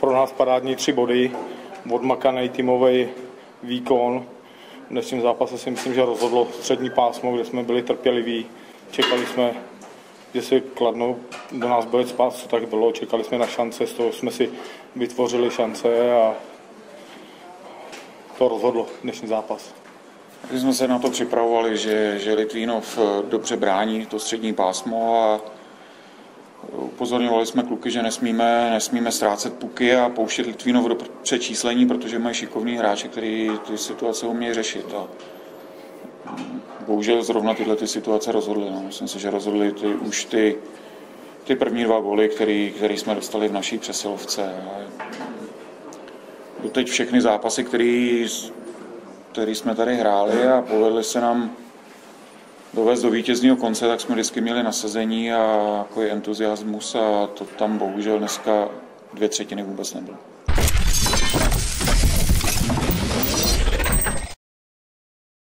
pro nás parádní 3 body, odmakaný týmový výkon. V dnešním zápase si myslím, že rozhodlo střední pásmo, kde jsme byli trpěliví. Čekali jsme, že si Kladno do nás bude spát, co tak bylo. Čekali jsme na šance, z toho jsme si vytvořili šance a to rozhodlo dnešní zápas. Když jsme se na to připravovali, že Litvínov dobře brání to střední pásmo a upozorňovali jsme kluky, že nesmíme ztrácet puky a pouštět Litvínov do přečíslení, protože mají šikovný hráči, kteří ty situace umějí řešit. A bohužel zrovna tyhle ty situace rozhodly. No. Myslím si, že rozhodly už ty první 2 góly, který jsme dostali v naší přesilovce. Doteď všechny zápasy, který jsme tady hráli a povedli se nám dovést do vítězného konce, tak jsme vždycky měli nasazení a jako je entuziasmus a to tam bohužel dneska 2/3 vůbec nebylo.